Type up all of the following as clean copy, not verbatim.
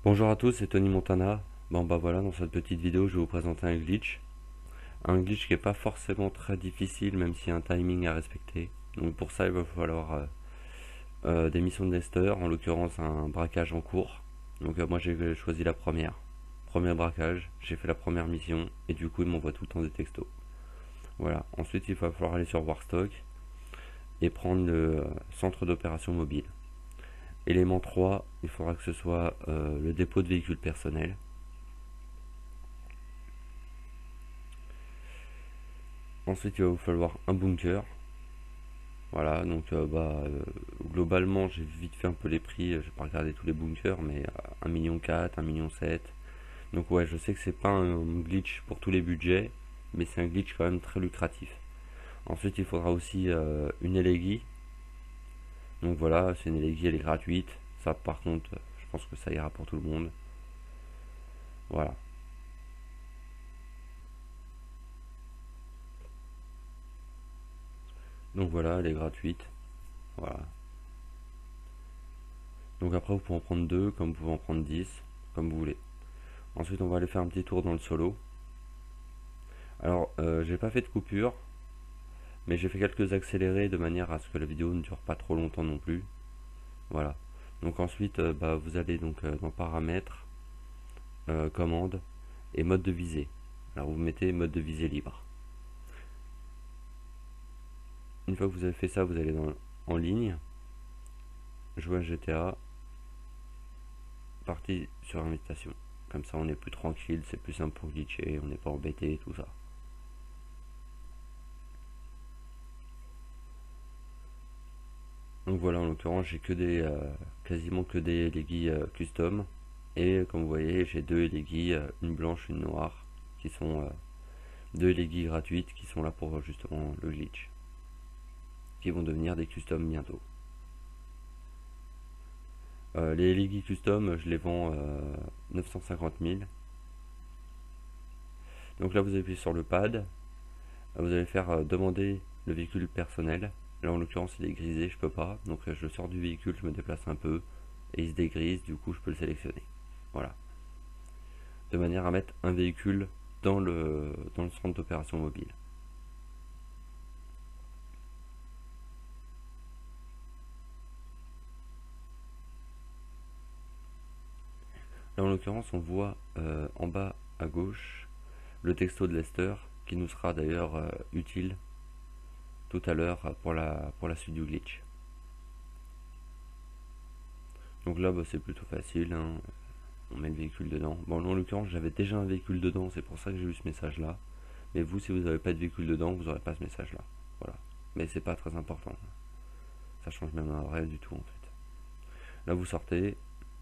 Bonjour à tous, c'est Tony Montana. Bon bah voilà, dans cette petite vidéo, je vais vous présenter un glitch. Un glitch qui est pas forcément très difficile, même s'il y a un timing à respecter. Donc pour ça, il va falloir des missions de Lester, en l'occurrence un braquage en cours. Donc moi j'ai choisi la première. Premier braquage, j'ai fait la première mission, et du coup il m'envoie tout le temps des textos. Voilà, ensuite il va falloir aller sur Warstock et prendre le centre d'opération mobile. Élément 3, il faudra que ce soit le dépôt de véhicules personnels. Ensuite, il va vous falloir un bunker. Voilà, donc globalement, j'ai vite fait un peu les prix. J'ai pas regardé tous les bunkers, mais 1,4 million, 1,7 million. Donc ouais, je sais que c'est pas un glitch pour tous les budgets, mais c'est un glitch quand même très lucratif. Ensuite, il faudra aussi une élégie. Donc voilà, c'est une élégie, elle est gratuite. Ça, par contre, je pense que ça ira pour tout le monde. Voilà. Donc voilà, elle est gratuite. Voilà. Donc après, vous pouvez en prendre 2, comme vous pouvez en prendre 10, comme vous voulez. Ensuite, on va aller faire un petit tour dans le solo. Alors, j'ai pas fait de coupure, mais j'ai fait quelques accélérés de manière à ce que la vidéo ne dure pas trop longtemps non plus. Voilà. Donc ensuite, vous allez donc dans paramètres, commande et mode de visée. Alors vous mettez mode de visée libre. Une fois que vous avez fait ça, vous allez en ligne, jouer à GTA, partie sur invitation. Comme ça, on est plus tranquille, c'est plus simple pour glitcher, on n'est pas embêté, tout ça. Donc voilà, en l'occurrence, j'ai que quasiment que des élégies custom. Et comme vous voyez, j'ai deux élégies, une blanche, une noire, qui sont deux élégies gratuites qui sont là pour justement le glitch, qui vont devenir des customs bientôt. Les élégies custom, je les vends 950 000. Donc là, vous appuyez sur le pad, vous allez faire demander le véhicule personnel. Là, en l'occurrence, il est grisé, je peux pas. Donc je sors du véhicule, je me déplace un peu, et il se dégrise, du coup, je peux le sélectionner. Voilà. De manière à mettre un véhicule dans le centre d'opération mobile. Là, en l'occurrence, on voit en bas à gauche le texto de Lester, qui nous sera d'ailleurs utile tout à l'heure pour la suite du glitch. Donc là, c'est plutôt facile, hein. On met le véhicule dedans. Bon, en l'occurrence, j'avais déjà un véhicule dedans, c'est pour ça que j'ai eu ce message-là. Mais vous, si vous n'avez pas de véhicule dedans, vous n'aurez pas ce message-là. Voilà. Mais c'est pas très important. Ça change même rien du tout, en fait. Là, vous sortez.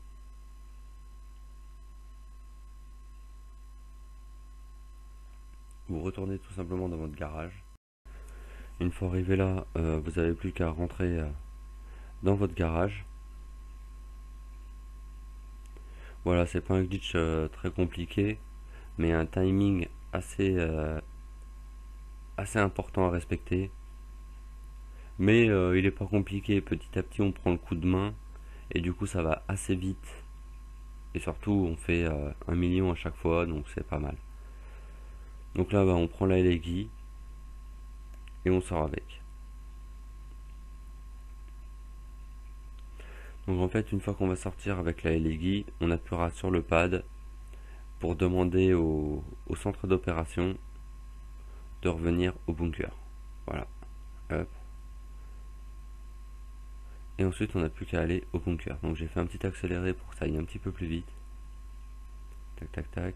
Vous retournez tout simplement dans votre garage. Une fois arrivé là, vous n'avez plus qu'à rentrer dans votre garage. Voilà, c'est pas un glitch très compliqué, mais un timing assez important à respecter. Mais il est pas compliqué, petit à petit on prend le coup de main, et du coup ça va assez vite. Et surtout on fait 1 million à chaque fois, donc c'est pas mal. Donc là on prend la élégie, et on sort avec. Donc en fait, une fois qu'on va sortir avec la élégie, on appuiera sur le pad pour demander au centre d'opération de revenir au bunker. Voilà. Hop. Et ensuite, on n'a plus qu'à aller au bunker. Donc j'ai fait un petit accéléré pour que ça aille un petit peu plus vite. Tac, tac, tac.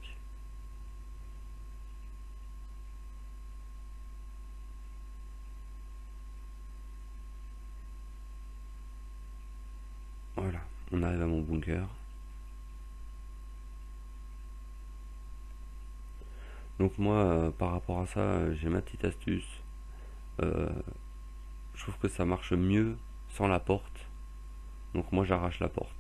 Voilà, on arrive à mon bunker. Donc moi, par rapport à ça, j'ai ma petite astuce. Euh, je trouve que ça marche mieux sans la porte. Donc moi, j'arrache la porte.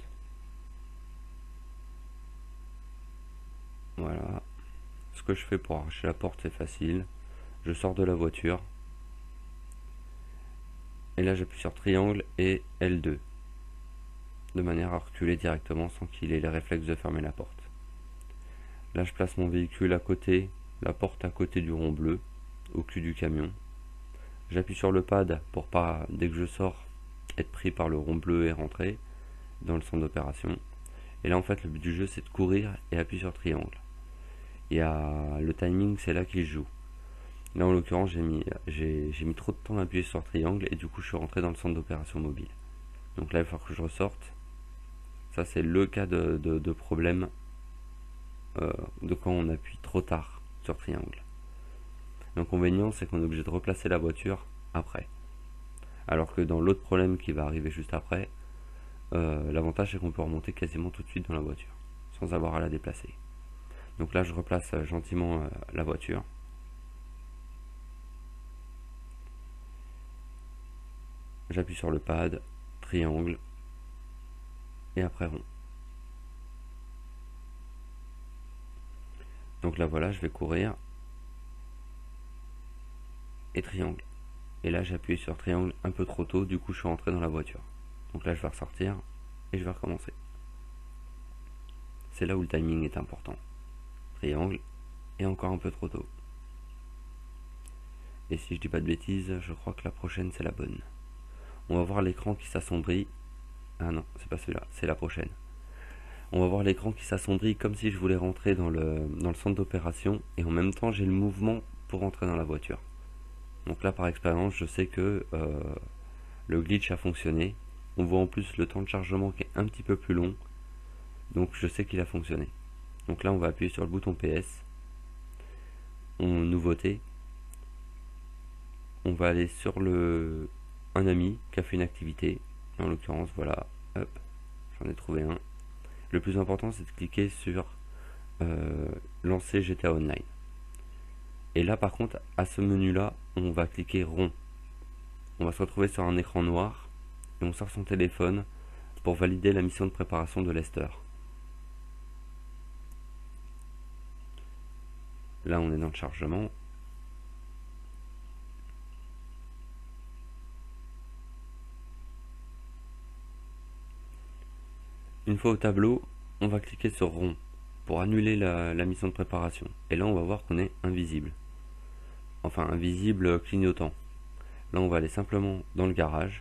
Voilà. Ce que je fais pour arracher la porte, c'est facile. Je sors de la voiture. Et là, j'appuie sur triangle et L2. de manière à reculer directement sans qu'il ait les réflexes de fermer la porte. Là, je place mon véhicule à côté, la porte à côté du rond bleu, au cul du camion. J'appuie sur le pad pour pas, dès que je sors, être pris par le rond bleu et rentrer dans le centre d'opération. Et là, en fait, le but du jeu, c'est de courir et appuyer sur triangle. Et le timing, c'est là qu'il joue. Là, en l'occurrence, j'ai mis trop de temps à appuyer sur triangle et du coup, je suis rentré dans le centre d'opération mobile. Donc là, il faut que je ressorte. Ça, c'est le cas de problème de quand on appuie trop tard sur triangle. L'inconvénient, c'est qu'on est obligé de replacer la voiture après. Alors que dans l'autre problème qui va arriver juste après, l'avantage, c'est qu'on peut remonter quasiment tout de suite dans la voiture, sans avoir à la déplacer. Donc là, je replace gentiment la voiture. J'appuie sur le pad, triangle, et après rond. Donc là, voilà, je vais courir, et triangle. Et là, j'appuie sur triangle un peu trop tôt, du coup, je suis rentré dans la voiture. Donc là, je vais ressortir, et je vais recommencer. C'est là où le timing est important. Triangle, et encore un peu trop tôt. Et si je dis pas de bêtises, je crois que la prochaine, c'est la bonne. On va voir l'écran qui s'assombrit. Ah non, c'est pas celui-là, c'est la prochaine. On va voir l'écran qui s'assombrit comme si je voulais rentrer dans le centre d'opération et en même temps j'ai le mouvement pour rentrer dans la voiture. Donc là par expérience je sais que le glitch a fonctionné. On voit en plus le temps de chargement qui est un petit peu plus long. Donc je sais qu'il a fonctionné. Donc là on va appuyer sur le bouton PS. Nouveauté. On va aller sur un ami qui a fait une activité. En l'occurrence voilà, hop, j'en ai trouvé un. Le plus important, c'est de cliquer sur lancer GTA Online. Et là, par contre, à ce menu-là, on va cliquer rond. On va se retrouver sur un écran noir et on sort son téléphone pour valider la mission de préparation de Lester. Là, on est dans le chargement. Une fois au tableau, on va cliquer sur rond pour annuler la mission de préparation. Et là, on va voir qu'on est invisible. Enfin, invisible clignotant. Là, on va aller simplement dans le garage.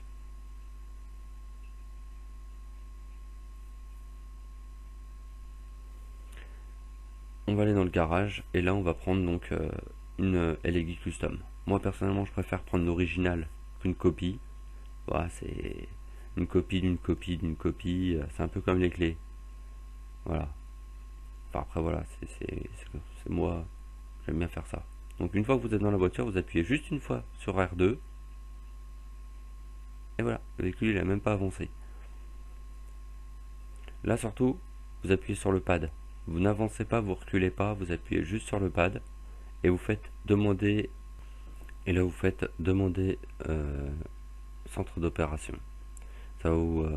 On va aller dans le garage et là, on va prendre donc une LEG Custom. Moi, personnellement, je préfère prendre l'original qu'une copie. Voilà, c'est une copie d'une copie d'une copie. C'est un peu comme les clés. Voilà. Enfin, après, voilà, c'est moi. J'aime bien faire ça. Donc, une fois que vous êtes dans la voiture, vous appuyez juste une fois sur R2. Et voilà, le véhicule, il n'a même pas avancé. Là, surtout, vous appuyez sur le pad. Vous n'avancez pas, vous reculez pas, vous appuyez juste sur le pad. Et vous faites demander. Et là, vous faites demander centre d'opération. Ça va vous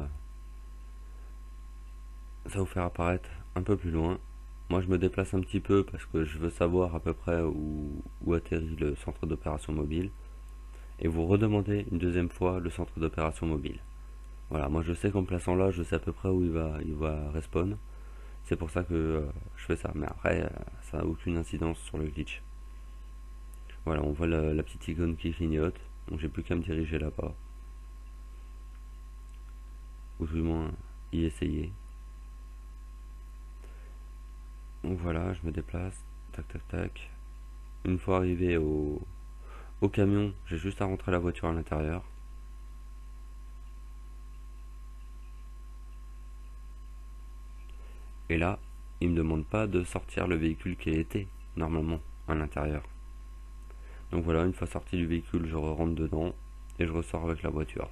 faire apparaître un peu plus loin. Moi je me déplace un petit peu parce que je veux savoir à peu près où atterrit le centre d'opération mobile. Et vous redemandez une deuxième fois le centre d'opération mobile. Voilà, moi je sais qu'en plaçant là, je sais à peu près où il va respawn. C'est pour ça que je fais ça. Mais après, ça n'a aucune incidence sur le glitch. Voilà, on voit la petite icône qui clignote. Donc j'ai plus qu'à me diriger là-bas. Ou tout du moins y essayer. Donc voilà, je me déplace, tac tac tac. Une fois arrivé au camion, j'ai juste à rentrer la voiture à l'intérieur. Et là, il me demande pas de sortir le véhicule qui était normalement à l'intérieur. Donc voilà, une fois sorti du véhicule, je rentre dedans et je ressors avec la voiture.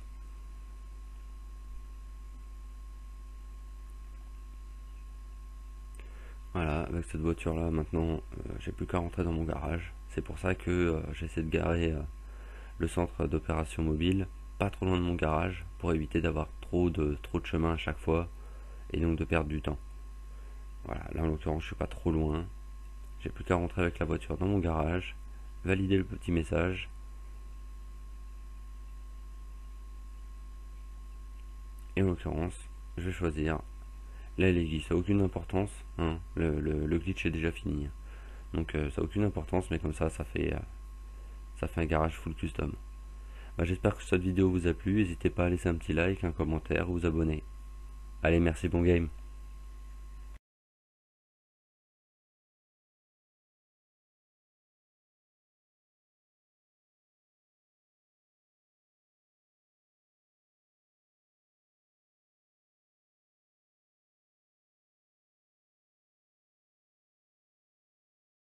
Voilà, avec cette voiture là maintenant j'ai plus qu'à rentrer dans mon garage. C'est pour ça que j'essaie de garer le centre d'opération mobile pas trop loin de mon garage pour éviter d'avoir trop de chemin à chaque fois et donc de perdre du temps. Voilà, là en l'occurrence je suis pas trop loin. J'ai plus qu'à rentrer avec la voiture dans mon garage, valider le petit message. Et en l'occurrence, je vais choisir. Là il est gris, ça n'a aucune importance, hein. Le glitch est déjà fini. Donc ça n'a aucune importance, mais comme ça fait un garage full custom. Bah, j'espère que cette vidéo vous a plu, n'hésitez pas à laisser un petit like, un commentaire, ou vous abonner. Allez, merci, bon game.